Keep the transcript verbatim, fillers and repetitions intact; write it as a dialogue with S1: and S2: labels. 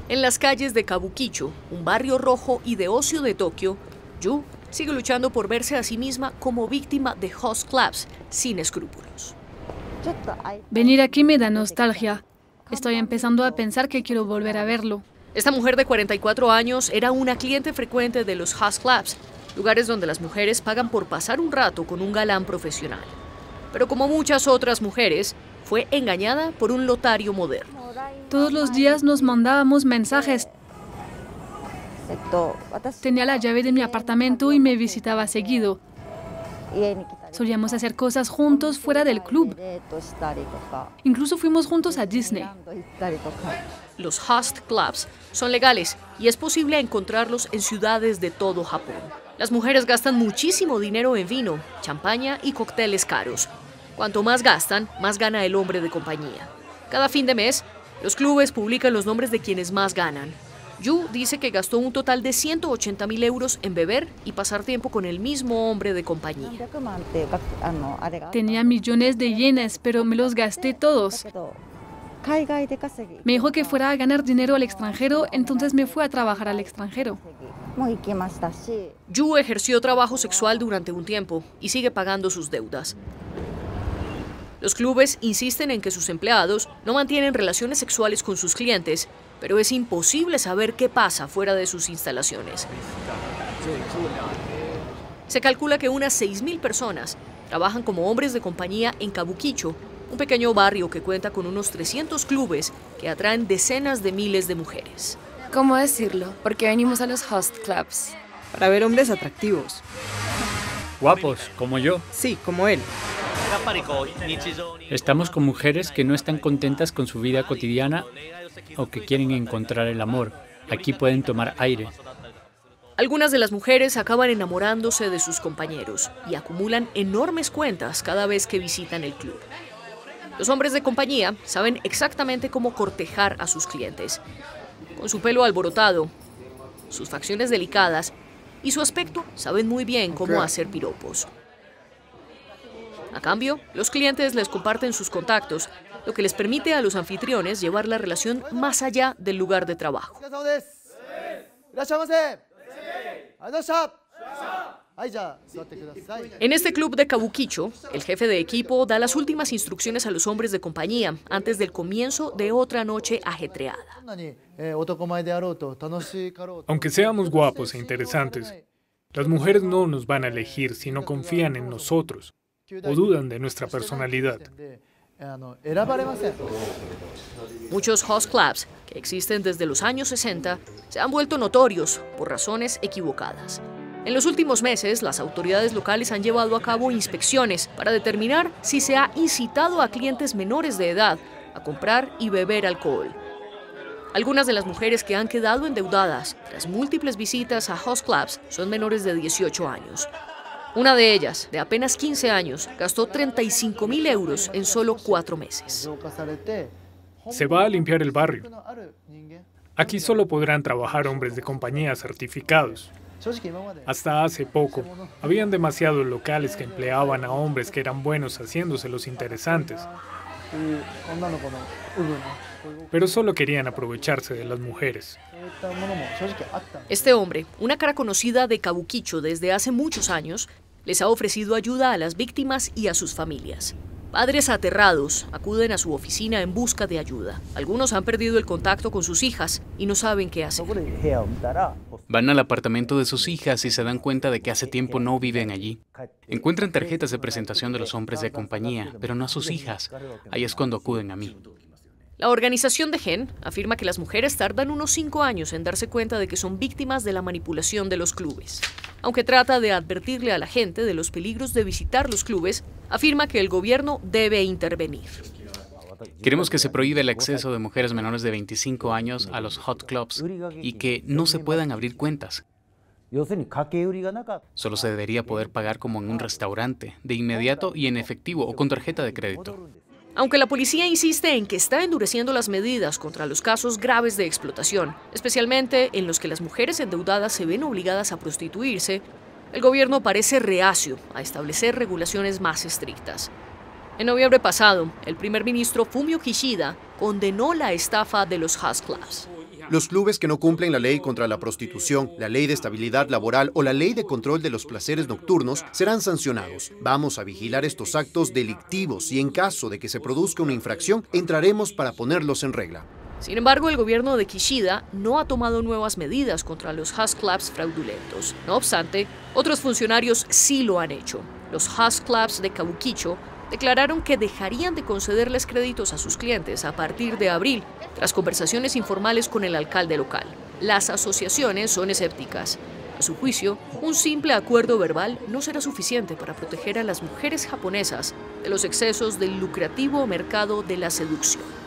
S1: En las calles de Kabukicho, un barrio rojo y de ocio de Tokio, Yu sigue luchando por verse a sí misma como víctima de host clubs sin escrúpulos.
S2: Venir aquí me da nostalgia. Estoy empezando a pensar que quiero volver a verlo.
S1: Esta mujer de cuarenta y cuatro años era una cliente frecuente de los host clubs, lugares donde las mujeres pagan por pasar un rato con un galán profesional. Pero como muchas otras mujeres, fue engañada por un lotario moderno.
S2: Todos los días nos mandábamos mensajes. Tenía la llave de mi apartamento y me visitaba seguido. Solíamos hacer cosas juntos fuera del club. Incluso fuimos juntos a Disney.
S1: Los host clubs son legales y es posible encontrarlos en ciudades de todo Japón. Las mujeres gastan muchísimo dinero en vino, champaña y cócteles caros. Cuanto más gastan, más gana el hombre de compañía. Cada fin de mes, los clubes publican los nombres de quienes más ganan. Yu dice que gastó un total de ciento ochenta mil euros en beber y pasar tiempo con el mismo hombre de compañía.
S2: Tenía millones de yenes, pero me los gasté todos. Me dijo que fuera a ganar dinero al extranjero, entonces me fui a trabajar al extranjero.
S1: Yu ejerció trabajo sexual durante un tiempo y sigue pagando sus deudas. Los clubes insisten en que sus empleados no mantienen relaciones sexuales con sus clientes, pero es imposible saber qué pasa fuera de sus instalaciones. Se calcula que unas seis mil personas trabajan como hombres de compañía en Kabukicho, un pequeño barrio que cuenta con unos trescientos clubes que atraen decenas de miles de mujeres.
S3: ¿Cómo decirlo? Porque venimos a los host clubs.
S4: Para ver hombres atractivos.
S5: Guapos, como yo.
S4: Sí, como él.
S5: Estamos con mujeres que no están contentas con su vida cotidiana o que quieren encontrar el amor. Aquí pueden tomar aire.
S1: Algunas de las mujeres acaban enamorándose de sus compañeros y acumulan enormes cuentas cada vez que visitan el club. Los hombres de compañía saben exactamente cómo cortejar a sus clientes. Con su pelo alborotado, sus facciones delicadas y su aspecto, saben muy bien cómo hacer piropos. A cambio, los clientes les comparten sus contactos, lo que les permite a los anfitriones llevar la relación más allá del lugar de trabajo. En este club de Kabukicho, el jefe de equipo da las últimas instrucciones a los hombres de compañía antes del comienzo de otra noche ajetreada.
S6: Aunque seamos guapos e interesantes, las mujeres no nos van a elegir si no confían en nosotros o dudan de nuestra personalidad.
S1: Muchos host clubs, que existen desde los años sesenta, se han vuelto notorios por razones equivocadas. En los últimos meses, las autoridades locales han llevado a cabo inspecciones para determinar si se ha incitado a clientes menores de edad a comprar y beber alcohol. Algunas de las mujeres que han quedado endeudadas tras múltiples visitas a host clubs son menores de dieciocho años. Una de ellas, de apenas quince años, gastó treinta y cinco mil euros en solo cuatro meses.
S6: Se va a limpiar el barrio. Aquí solo podrán trabajar hombres de compañía certificados. Hasta hace poco, habían demasiados locales que empleaban a hombres que eran buenos haciéndose los interesantes. Pero solo querían aprovecharse de las mujeres.
S1: Este hombre, una cara conocida de Kabukicho desde hace muchos años, les ha ofrecido ayuda a las víctimas y a sus familias. Padres aterrados acuden a su oficina en busca de ayuda. Algunos han perdido el contacto con sus hijas y no saben qué hacer.
S7: Van al apartamento de sus hijas y se dan cuenta de que hace tiempo no viven allí. Encuentran tarjetas de presentación de los hombres de compañía, pero no a sus hijas. Ahí es cuando acuden a mí.
S1: La organización de Gen afirma que las mujeres tardan unos cinco años en darse cuenta de que son víctimas de la manipulación de los clubes. Aunque trata de advertirle a la gente de los peligros de visitar los clubes, afirma que el gobierno debe intervenir.
S7: Queremos que se prohíbe el acceso de mujeres menores de veinticinco años a los hot clubs y que no se puedan abrir cuentas. Solo se debería poder pagar como en un restaurante, de inmediato y en efectivo o con tarjeta de crédito.
S1: Aunque la policía insiste en que está endureciendo las medidas contra los casos graves de explotación, especialmente en los que las mujeres endeudadas se ven obligadas a prostituirse, el gobierno parece reacio a establecer regulaciones más estrictas. En noviembre pasado, el primer ministro Fumio Kishida condenó la estafa de los host clubs.
S8: Los clubes que no cumplen la ley contra la prostitución, la ley de estabilidad laboral o la ley de control de los placeres nocturnos serán sancionados. Vamos a vigilar estos actos delictivos y en caso de que se produzca una infracción, entraremos para ponerlos en regla.
S1: Sin embargo, el gobierno de Kishida no ha tomado nuevas medidas contra los Host Clubs fraudulentos. No obstante, otros funcionarios sí lo han hecho. Los Host Clubs de Kabukicho declararon que dejarían de concederles créditos a sus clientes a partir de abril, tras conversaciones informales con el alcalde local. Las asociaciones son escépticas. A su juicio, un simple acuerdo verbal no será suficiente para proteger a las mujeres japonesas de los excesos del lucrativo mercado de la seducción.